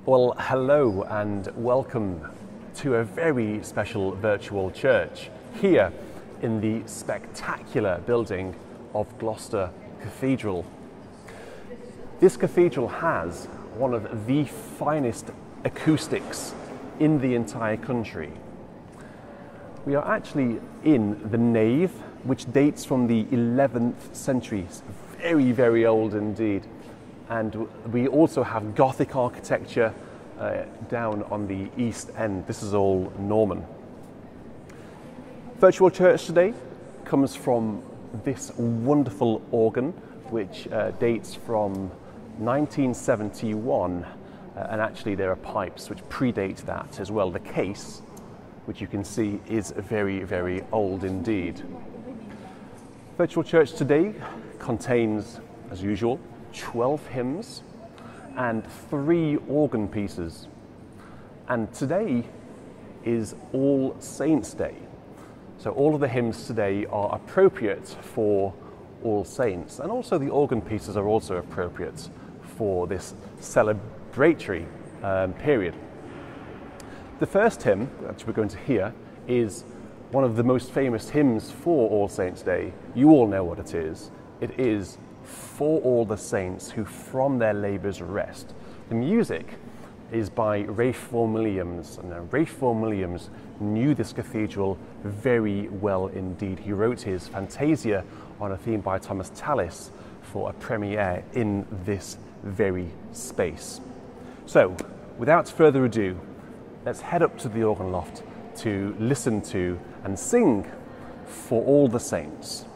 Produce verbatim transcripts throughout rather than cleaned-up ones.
Well, hello and welcome to a very special virtual church here in the spectacular building of Gloucester Cathedral. This cathedral has one of the finest acoustics in the entire country. We are actually in the nave, which dates from the eleventh century, very, very old indeed. And we also have Gothic architecture uh, down on the east end. This is all Norman. Virtual church today comes from this wonderful organ, which uh, dates from nineteen seventy-one, uh, and actually there are pipes which predate that as well. The case, which you can see, is very, very old indeed. Virtual church today contains, as usual, twelve hymns and three organ pieces. And today is All Saints' Day. So all of the hymns today are appropriate for All Saints, and also the organ pieces are also appropriate for this celebratory um, period. The first hymn, which we're going to hear, is one of the most famous hymns for All Saints' Day. You all know what it is. It is For All the Saints Who From Their Labours Rest. The music is by Ralph Vaughan Williams, and Ralph Vaughan Williams knew this cathedral very well indeed. He wrote his Fantasia on a theme by Thomas Tallis for a premiere in this very space. So, without further ado, let's head up to the organ loft to listen to and sing For All the Saints.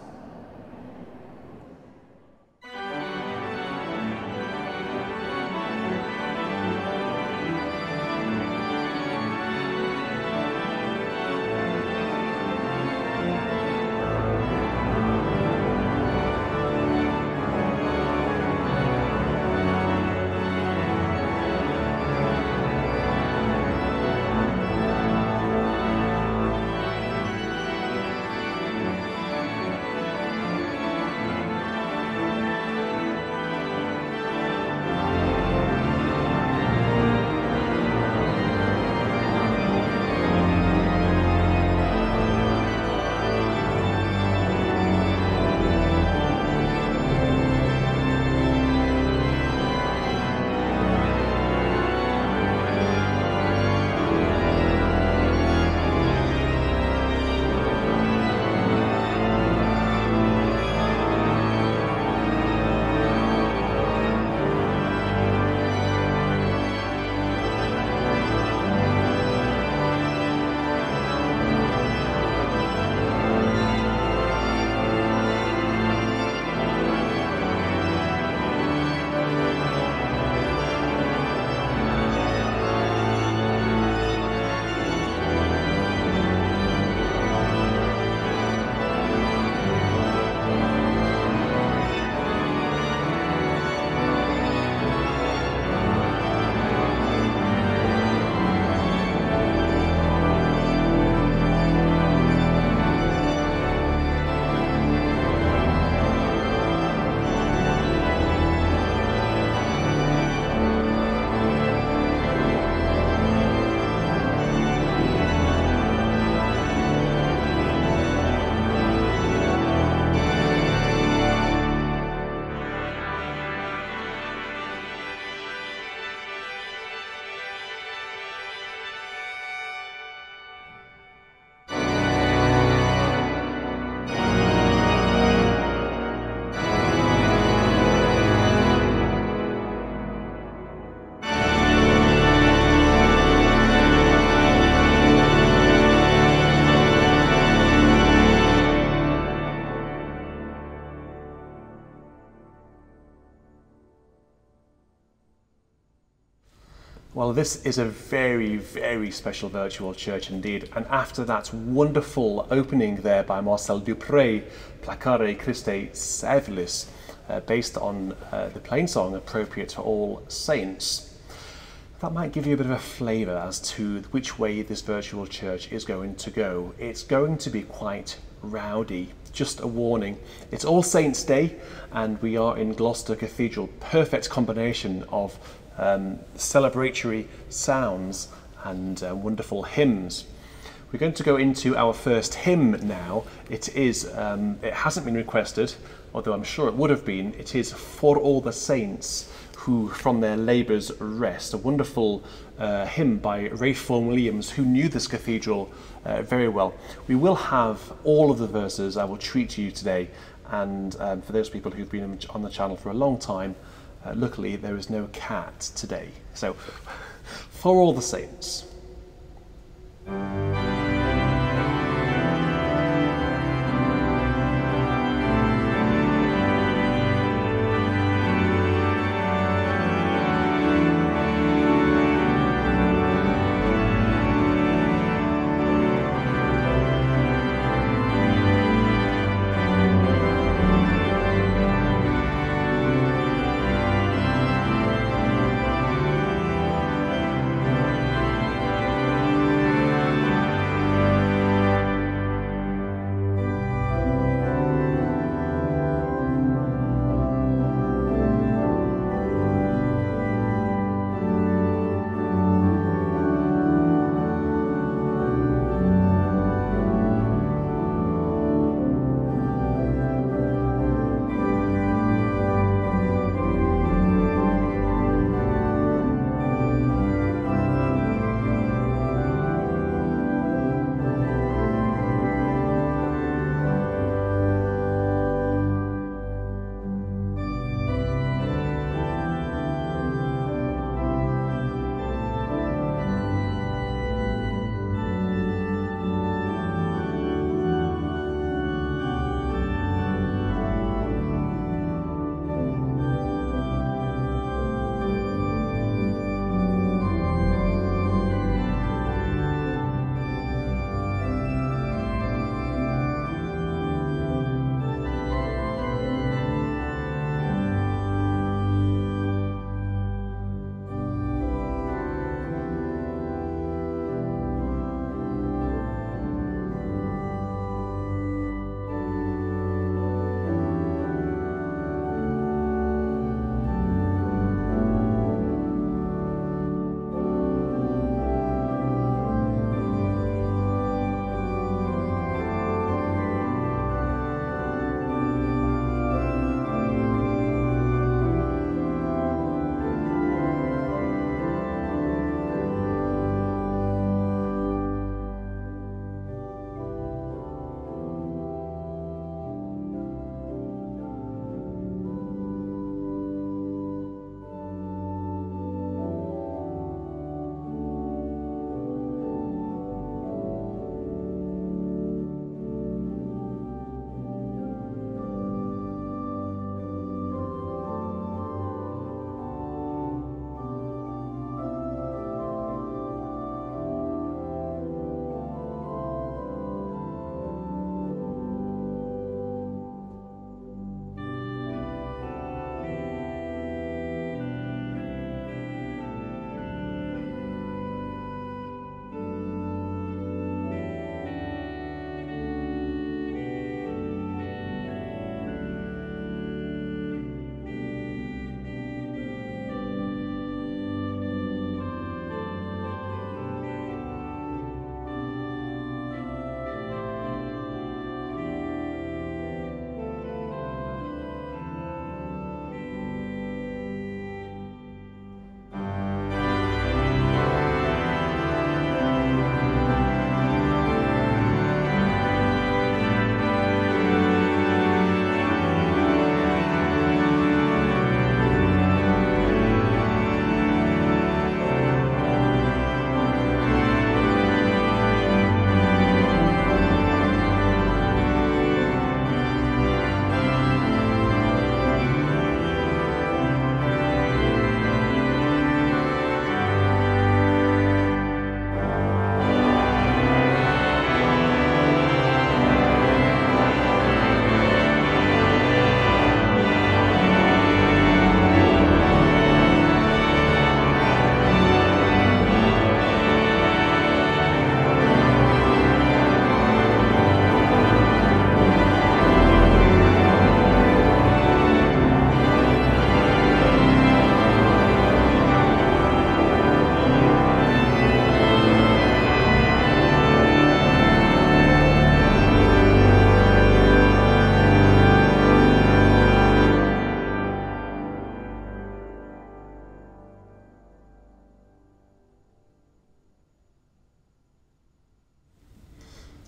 Well, this is a very, very special virtual church indeed. And after that wonderful opening there by Marcel Dupré, Placare Christe, servulis, uh, based on uh, the plain song appropriate to All Saints, that might give you a bit of a flavour as to which way this virtual church is going to go. It's going to be quite rowdy. Just a warning, it's All Saints' Day and we are in Gloucester Cathedral. Perfect combination of um, celebratory sounds and uh, wonderful hymns. We're going to go into our first hymn now. It is, um, it hasn't been requested, although I'm sure it would have been. It is For All the Saints Who From Their Labours Rest, a wonderful uh, hymn by Ralph Vaughan Williams, who knew this cathedral uh, very well. We will have all of the verses I will treat to you today, and um, for those people who've been on the channel for a long time, uh, luckily there is no cat today. So, For All the Saints.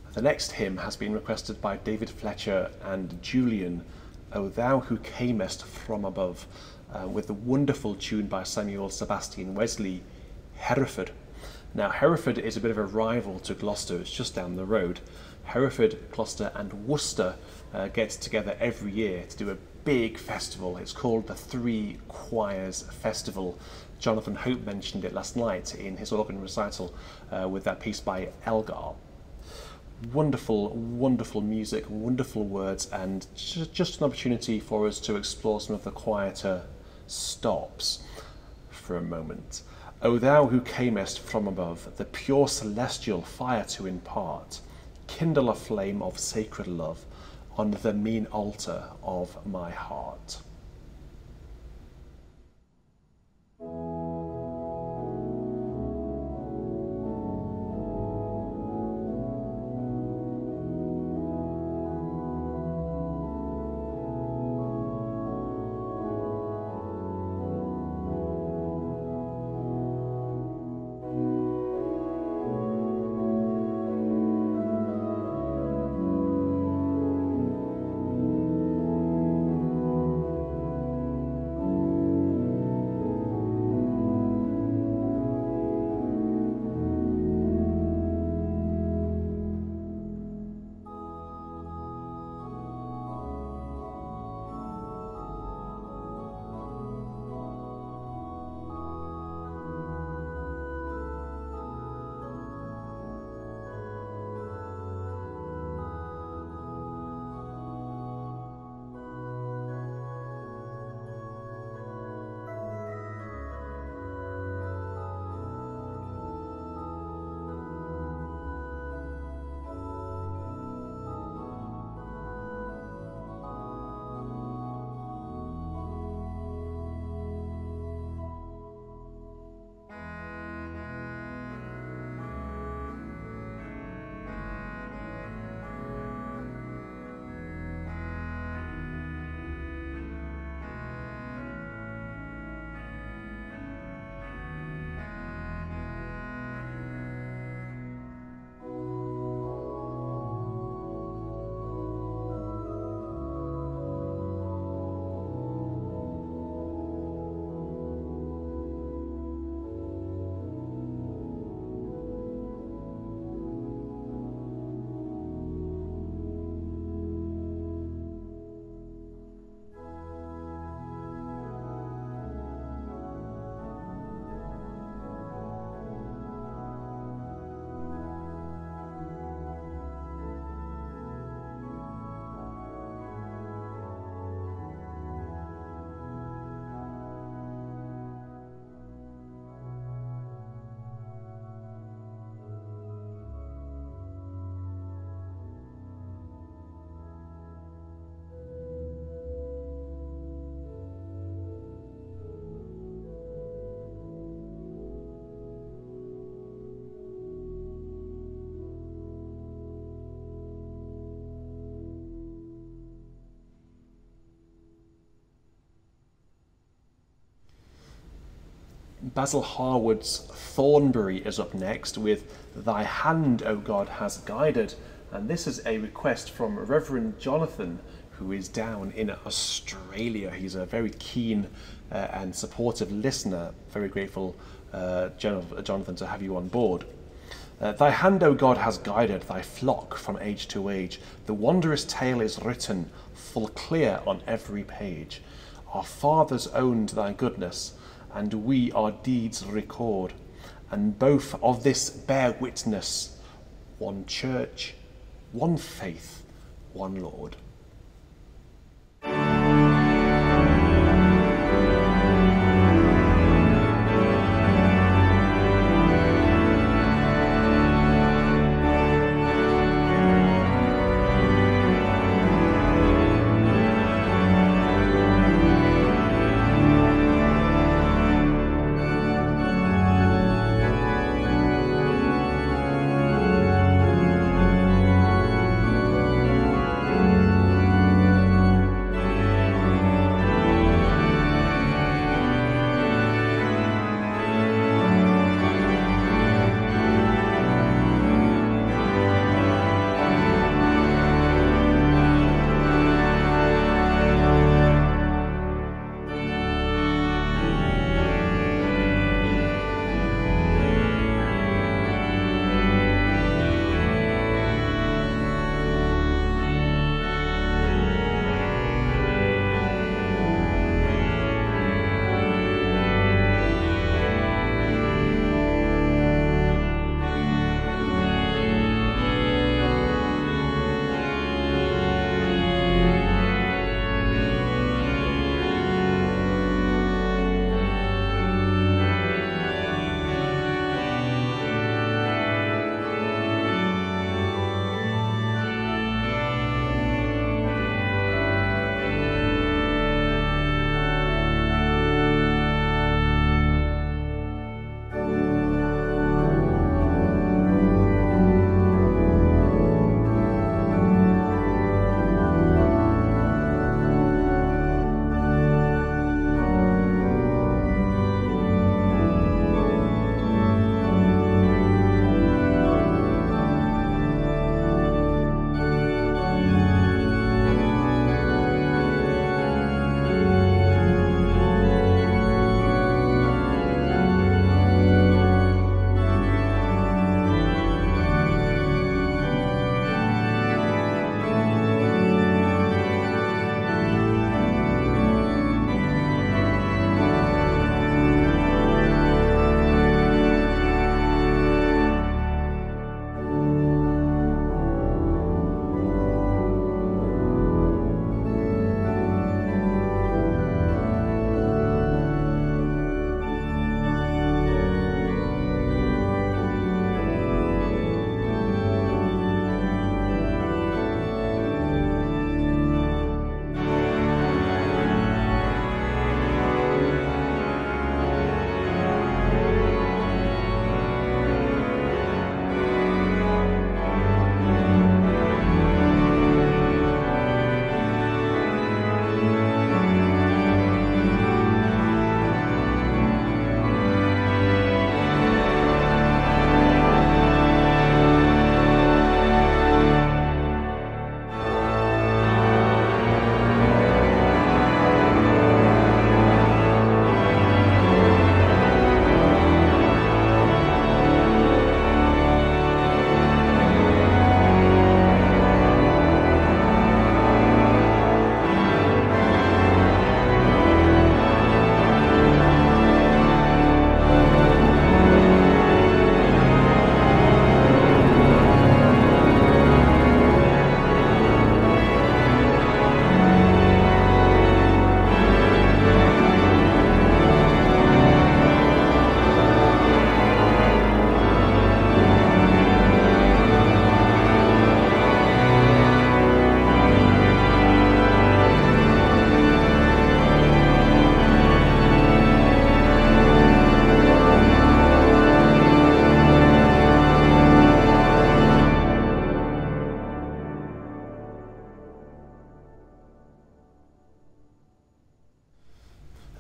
The next hymn has been requested by David Fletcher and Julian, O Thou Who Camest From Above, uh, with the wonderful tune by Samuel Sebastian Wesley, Hereford. Now, Hereford is a bit of a rival to Gloucester, it's just down the road. Hereford, Gloucester and Worcester uh, get together every year to do a big festival. It's called the Three Choirs Festival. Jonathan Hope mentioned it last night in his organ recital uh, with that piece by Elgar. Wonderful, wonderful music, wonderful words, and just an opportunity for us to explore some of the quieter stops for a moment. O Thou who camest from above, the pure celestial fire to impart, kindle a flame of sacred love on the mean altar of my heart. Basil Harwood's Thornbury is up next with Thy Hand, O God, Has Guided, and this is a request from Reverend Jonathan, who is down in Australia. He's a very keen uh, and supportive listener. Very grateful, uh, Jonathan, to have you on board. Uh, Thy hand, O God, has guided thy flock from age to age. The wondrous tale is written, full clear on every page. Our fathers owned thy goodness, and we our deeds record, and both of this bear witness, one church, one faith, one Lord.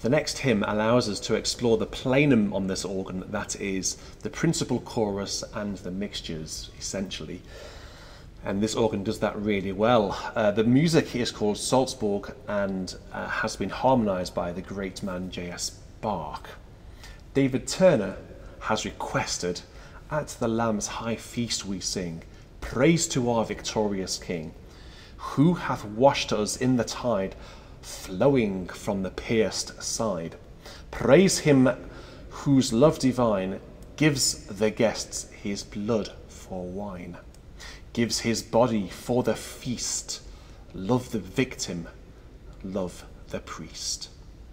The next hymn allows us to explore the plenum on this organ, that is, the principal chorus and the mixtures, essentially. And this organ does that really well. Uh, the music is called Salzburg and uh, has been harmonised by the great man J S Bach. David Turner has requested, "At the Lamb's high feast we sing, praise to our victorious King, who hath washed us in the tide, flowing from the pierced side. Praise him whose love divine gives the guests his blood for wine, gives his body for the feast. Love the victim, love the priest."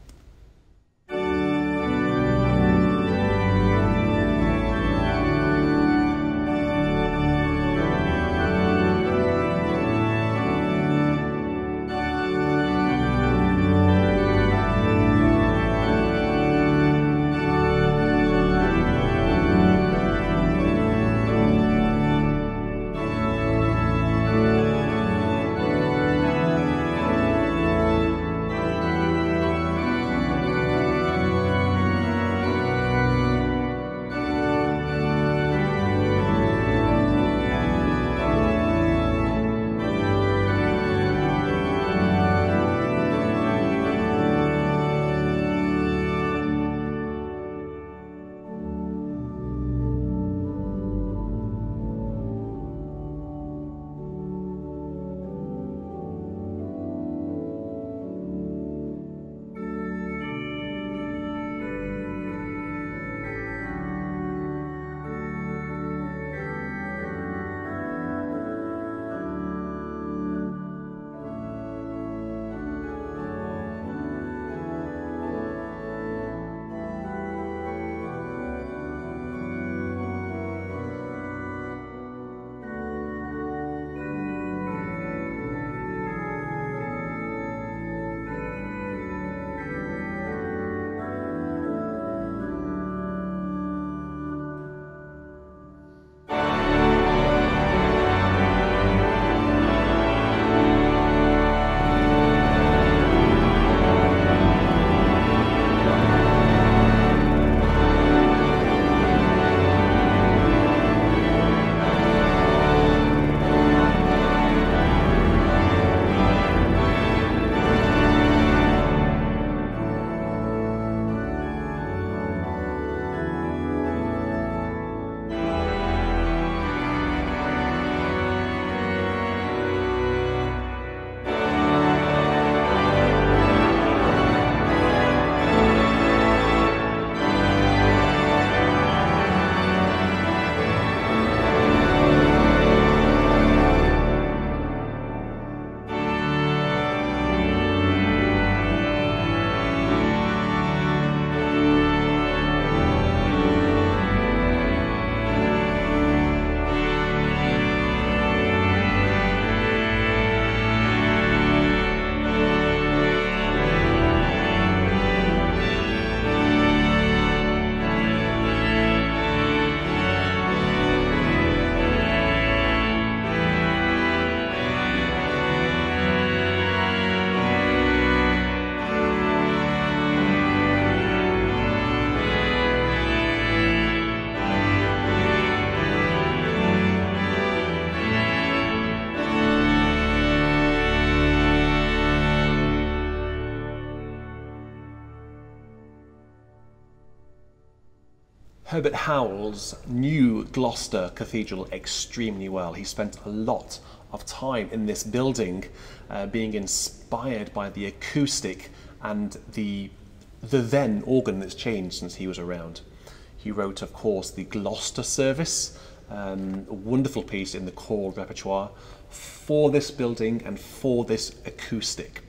Herbert Howells knew Gloucester Cathedral extremely well. He spent a lot of time in this building, uh, being inspired by the acoustic and the, the then organ that's changed since he was around. He wrote, of course, the Gloucester Service, um, a wonderful piece in the choral repertoire for this building and for this acoustic.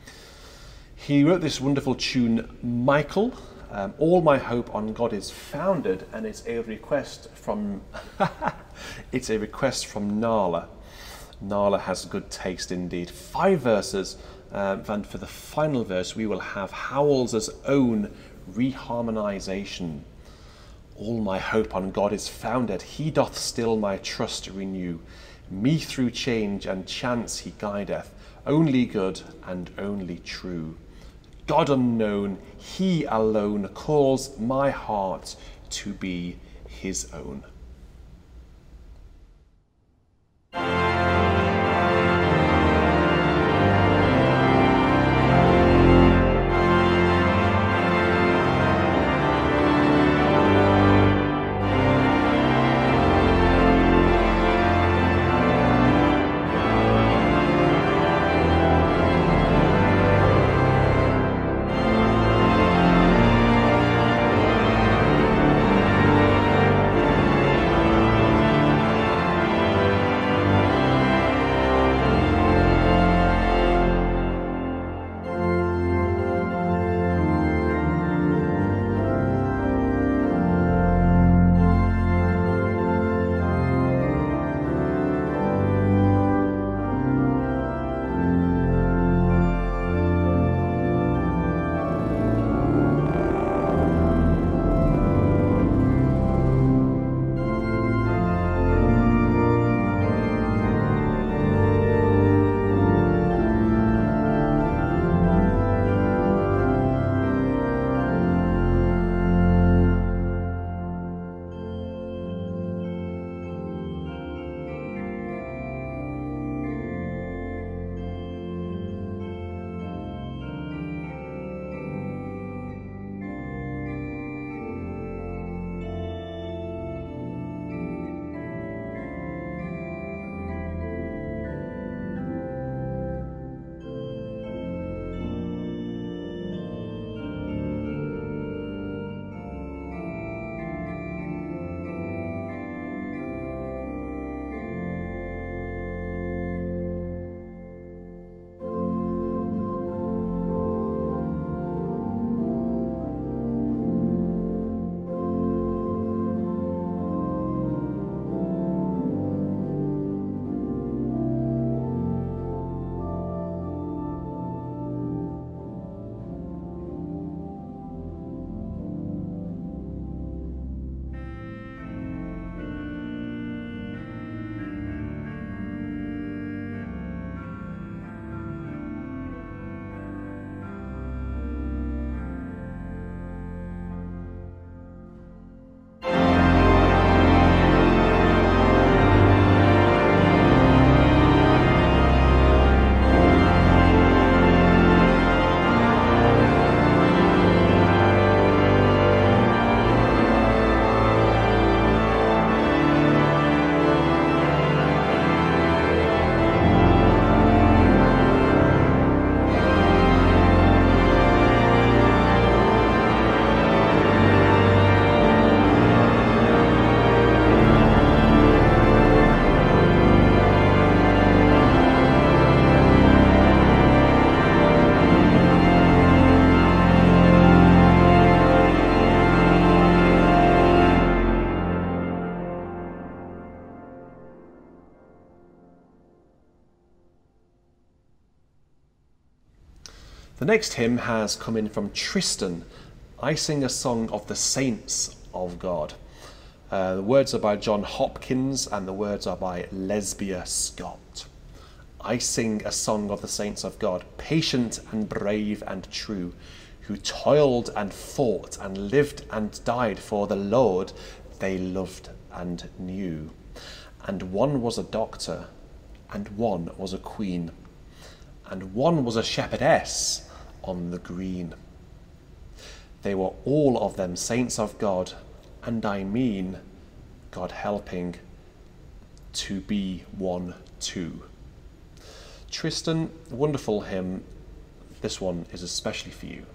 He wrote this wonderful tune, Michael. Um, All My Hope on God is Founded, and it's a request from it's a request from Nala. Nala has good taste indeed. Five verses, um, and for the final verse we will have Howells' own reharmonization. All my hope on God is founded, he doth still my trust renew. Me through change and chance he guideth, only good and only true. God unknown, he alone calls my heart to be his own. The next hymn has come in from Tristan. I sing a song of the saints of God. Uh, the words are by John Hopkins and the words are by Lesbia Scott. I sing a song of the saints of God, patient and brave and true, who toiled and fought and lived and died for the Lord they loved and knew. And one was a doctor, and one was a queen, and one was a shepherdess on the green. They were all of them saints of God, and I mean, God helping, to be one too. Tristan, wonderful hymn. This one is especially for you.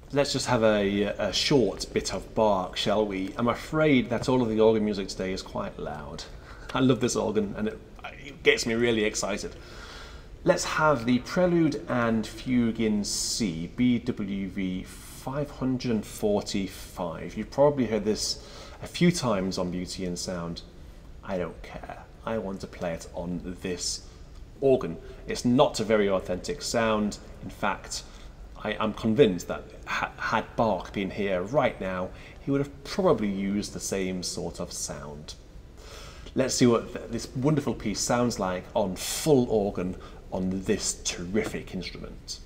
Let's just have a, a short bit of Bach, shall we? I'm afraid that all of the organ music today is quite loud. I love this organ and it, it gets me really excited. Let's have the Prelude and Fugue in C, B W V five hundred forty-five. You've probably heard this a few times on Beauty and Sound. I don't care. I want to play it on this organ. It's not a very authentic sound. In fact, I am convinced that ha had Bach been here right now, he would have probably used the same sort of sound. Let's see what th this wonderful piece sounds like on full organ on this terrific instrument.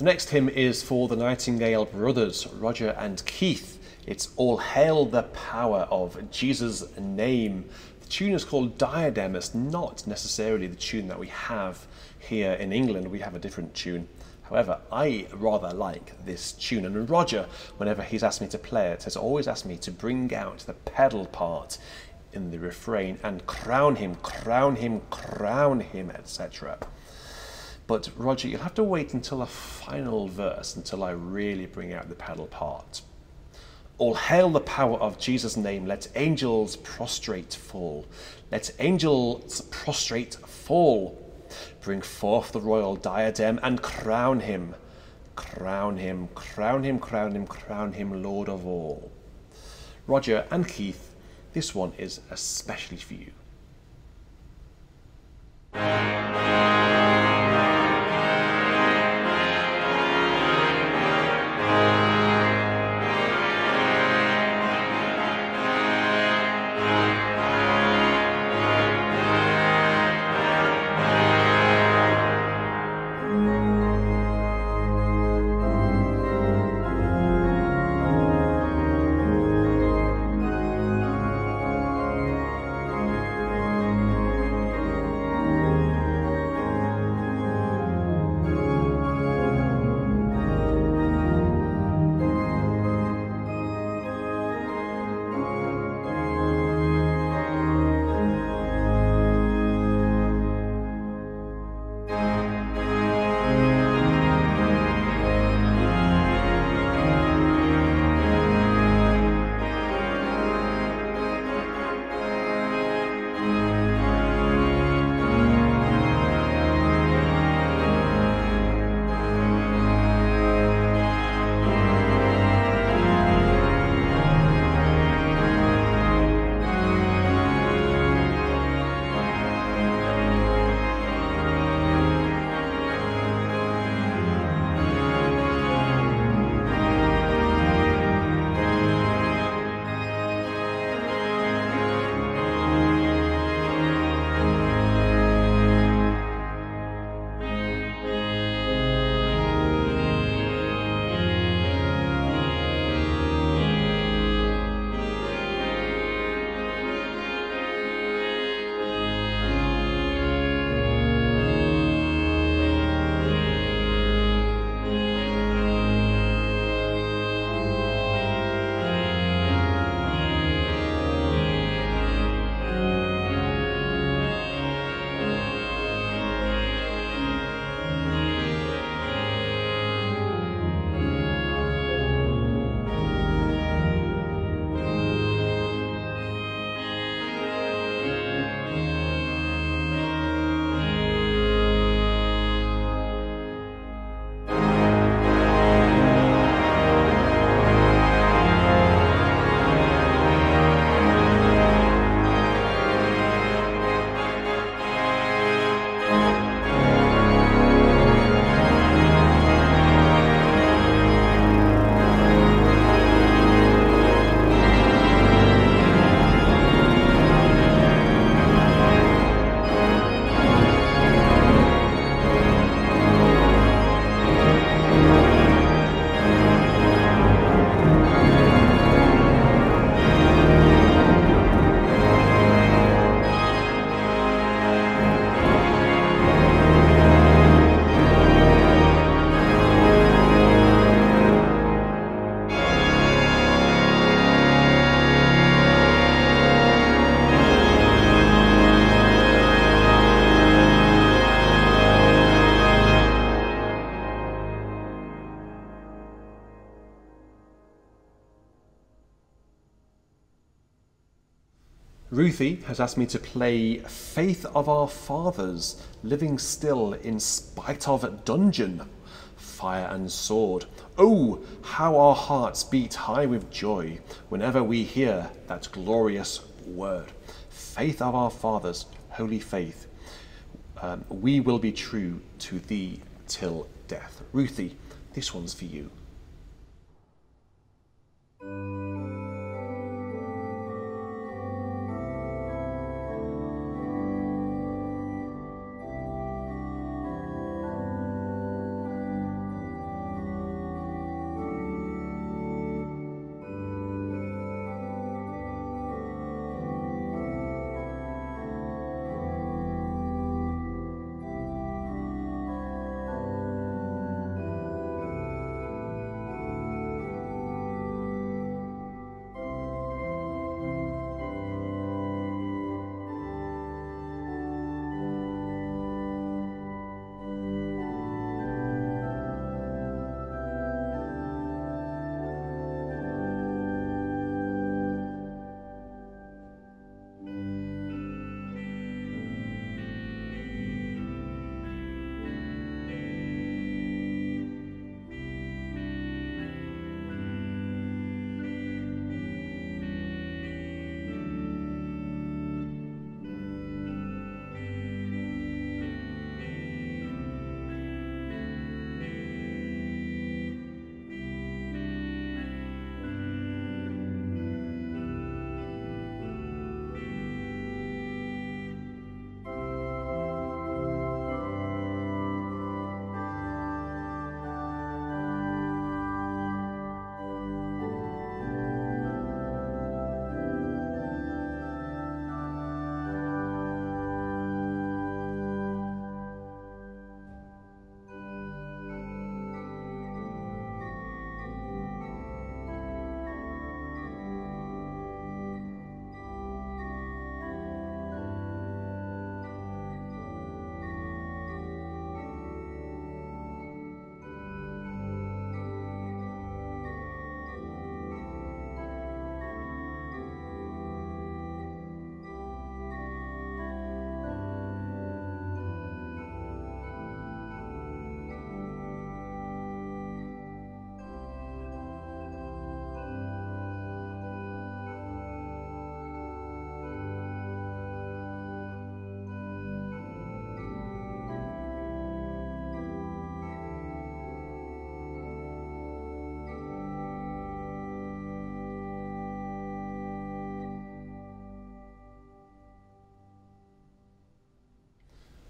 The next hymn is for the Nightingale brothers, Roger and Keith. It's All Hail the Power of Jesus' Name. The tune is called Diadem. It's not necessarily the tune that we have here in England. We have a different tune. However, I rather like this tune, and Roger, whenever he's asked me to play it, has always asked me to bring out the pedal part in the refrain and crown him, crown him, crown him, et cetera. But Roger, you'll have to wait until the final verse until I really bring out the pedal part. All hail the power of Jesus' name, let angels prostrate fall. Let angels prostrate fall. Bring forth the royal diadem and crown him. Crown him, crown him, crown him, crown him, Lord of all. Roger and Keith, this one is especially for you. Ruthie has asked me to play Faith of Our Fathers, Living Still in Spite of Dungeon, Fire and Sword. Oh, how our hearts beat high with joy whenever we hear that glorious word. Faith of our fathers, holy faith, um, we will be true to thee till death. Ruthie, this one's for you.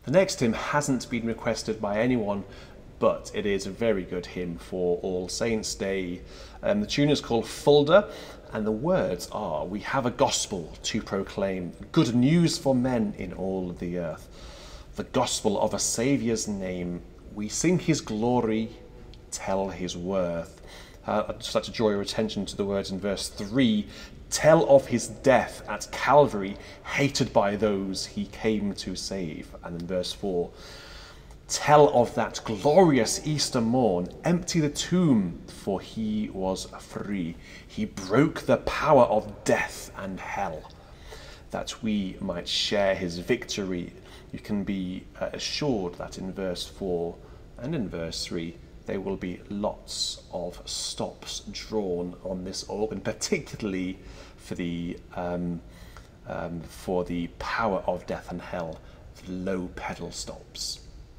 The next hymn hasn't been requested by anyone, but it is a very good hymn for All Saints' Day. Um, the tune is called Fulda, and the words are, "We have a gospel to proclaim, good news for men in all the earth. The gospel of a Saviour's name, we sing his glory, tell his worth." Uh, I'd just like to draw your attention to the words in verse three. "Tell of his death at Calvary, hated by those he came to save." And in verse four, "Tell of that glorious Easter morn, empty the tomb, for he was free. He broke the power of death and hell, that we might share his victory." You can be uh, assured that in verse four and in verse three, there will be lots of stops drawn on this organ, particularly for the um, um, for the power of death and hell, the low pedal stops.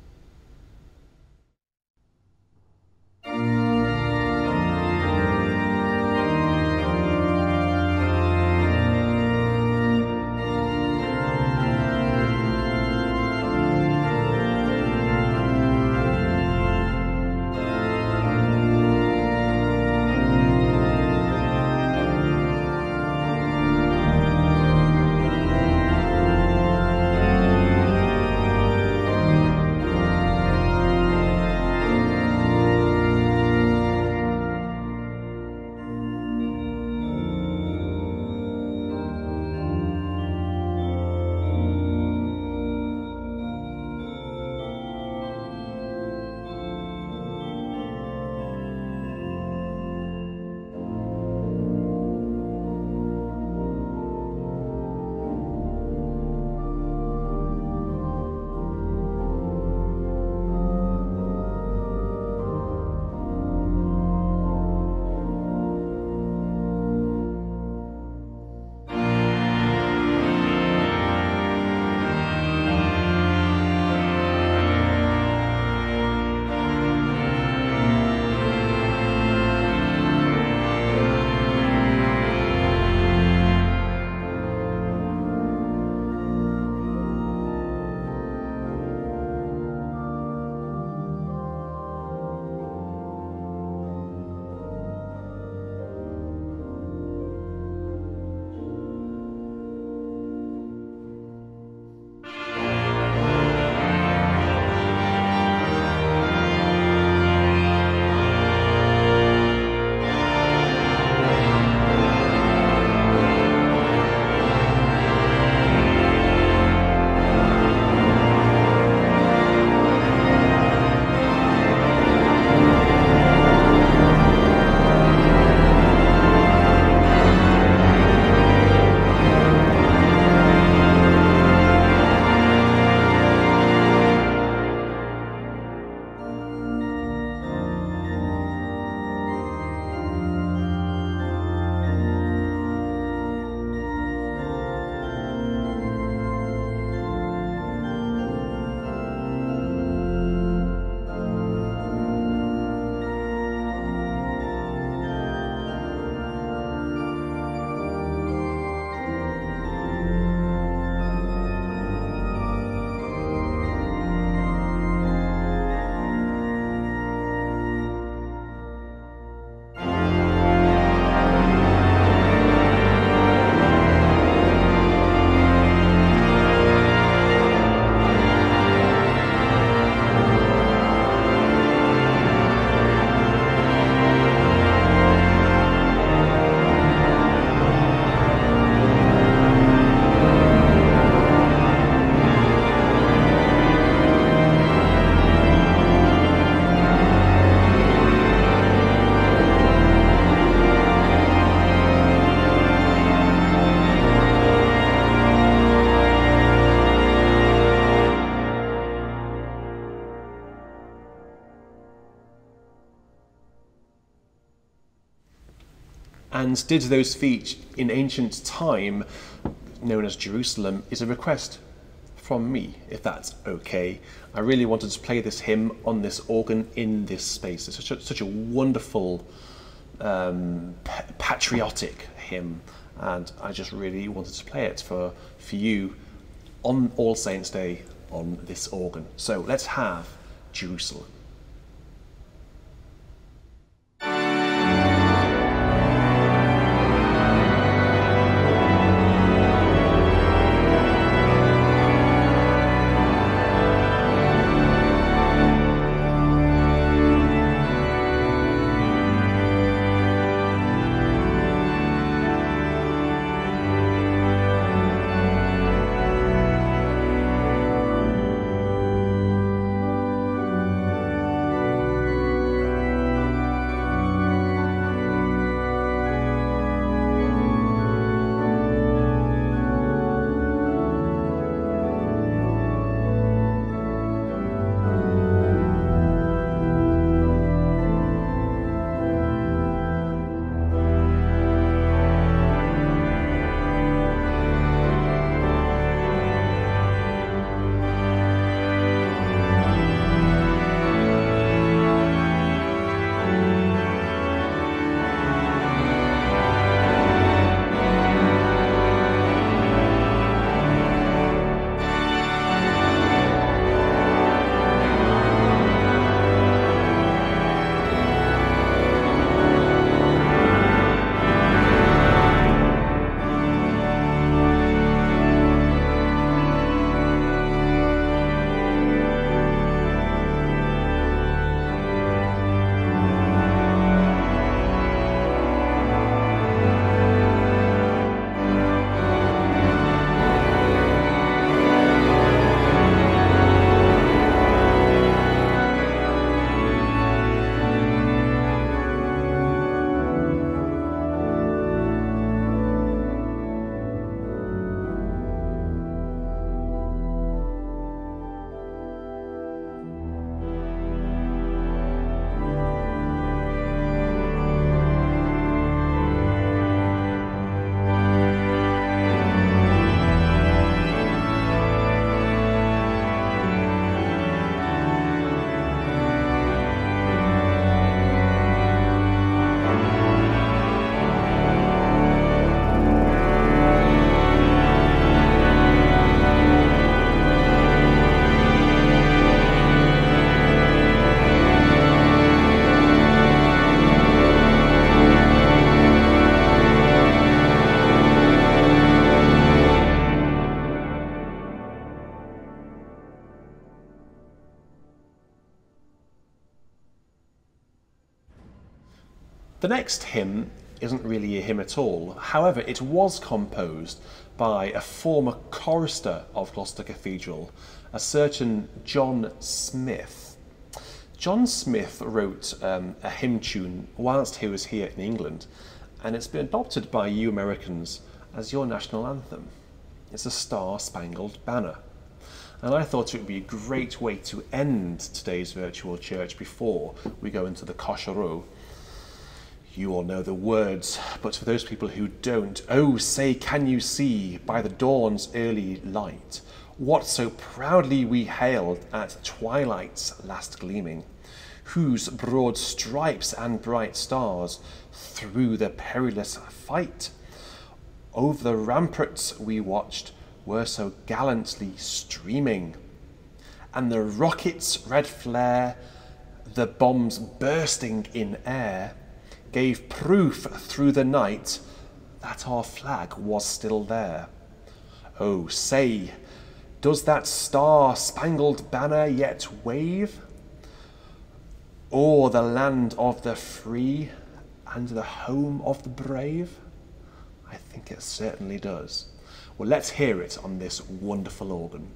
And did those feet in ancient time, known as Jerusalem, is a request from me, if that's okay. I really wanted to play this hymn on this organ in this space. It's such a, such a wonderful, um, patriotic hymn, and I just really wanted to play it for, for you on All Saints' Day on this organ. So let's have Jerusalem. The next hymn isn't really a hymn at all. However, it was composed by a former chorister of Gloucester Cathedral, a certain John Smith. John Smith wrote um, a hymn tune whilst he was here in England, and it's been adopted by you Americans as your national anthem. It's a Star-Spangled Banner. And I thought it would be a great way to end today's virtual church before we go into the Koshero. You all know the words, but for those people who don't, oh, say, can you see by the dawn's early light what so proudly we hailed at twilight's last gleaming, whose broad stripes and bright stars through the perilous fight over the ramparts we watched were so gallantly streaming, and the rocket's red flare, the bombs bursting in air, gave proof through the night that our flag was still there. Oh, say, does that star-spangled banner yet wave o'er the land of the free and the home of the brave? I think it certainly does. Well, let's hear it on this wonderful organ.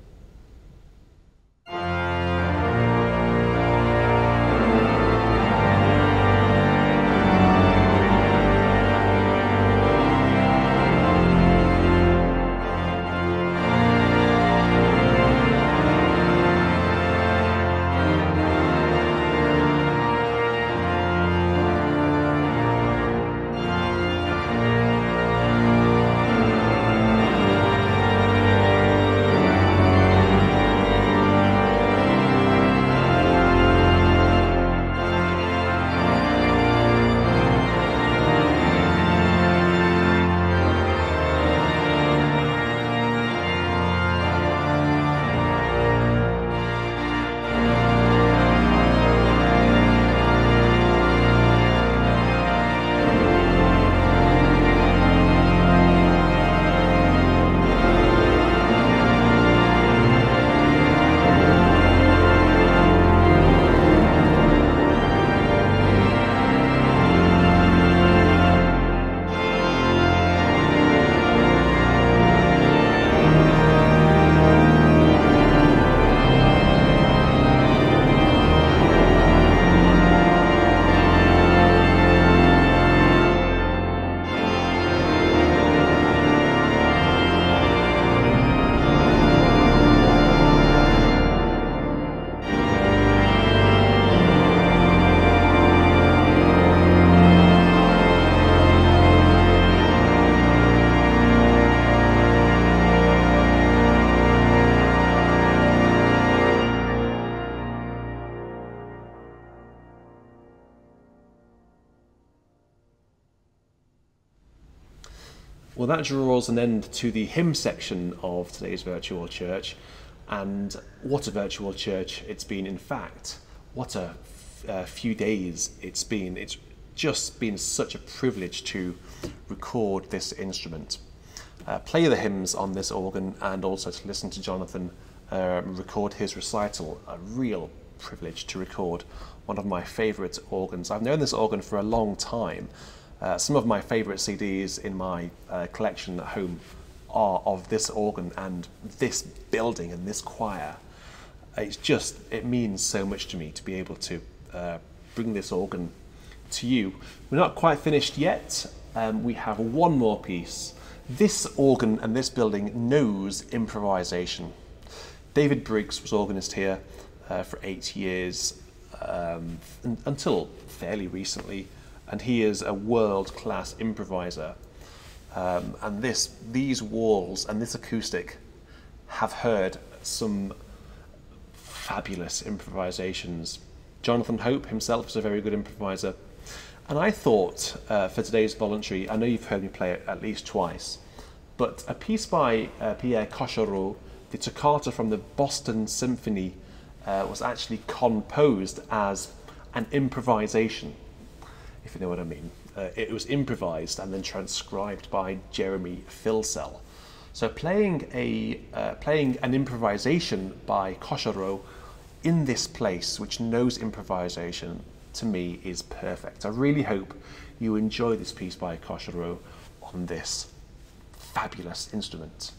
Well, that draws an end to the hymn section of today's virtual church. And what a virtual church it's been. In fact, what a uh, few days it's been. It's just been such a privilege to record this instrument, uh, play the hymns on this organ, and also to listen to Jonathan uh, record his recital. A real privilege to record one of my favourite organs. I've known this organ for a long time. Uh, some of my favourite C Ds in my uh, collection at home are of this organ and this building and this choir. It's just, it means so much to me to be able to uh, bring this organ to you. We're not quite finished yet. Um, we have one more piece. This organ and this building knows improvisation. David Briggs was organist here uh, for eight years um, until fairly recently, and he is a world-class improviser. Um, and this, these walls and this acoustic have heard some fabulous improvisations. Jonathan Hope himself is a very good improviser. And I thought uh, for today's voluntary, I know you've heard me play it at least twice, but a piece by uh, Pierre Cochereau, the toccata from the Boston Symphony, uh, was actually composed as an improvisation, if you know what I mean. Uh, it was improvised and then transcribed by Jeremy Filsell. So playing a uh, playing an improvisation by Cochereau in this place, which knows improvisation, to me is perfect. I really hope you enjoy this piece by Cochereau on this fabulous instrument.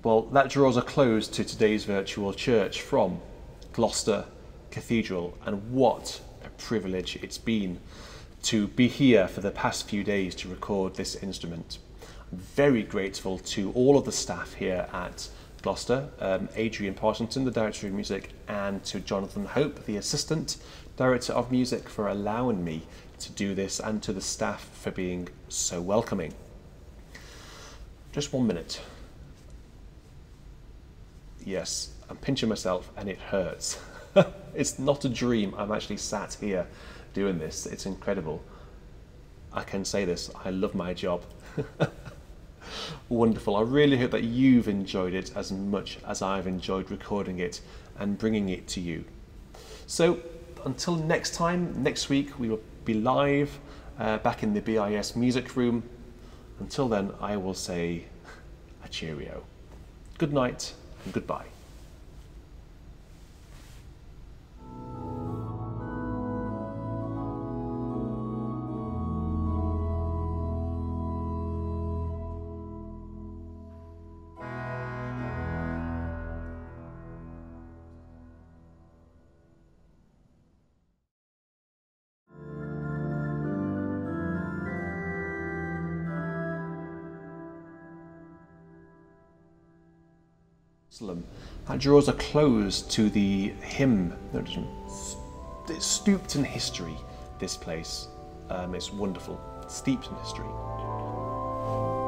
Well, that draws a close to today's virtual church from Gloucester Cathedral, and what a privilege it's been to be here for the past few days to record this instrument. I'm very grateful to all of the staff here at Gloucester, um, Adrian Parsonton, the Director of Music, and to Jonathan Hope, the Assistant Director of Music, for allowing me to do this, and to the staff for being so welcoming. Just one minute. Yes, I'm pinching myself and it hurts. It's not a dream. I'm actually sat here doing this. It's incredible. I can say this, I love my job. Wonderful. I really hope that you've enjoyed it as much as I've enjoyed recording it and bringing it to you. So until next time, next week we will be live uh, back in the B I S music room. Until then, I will say a cheerio. Good night and goodbye. That draws a close to the hymn. It's stooped in history, this place. Um, it's wonderful, steeped in history.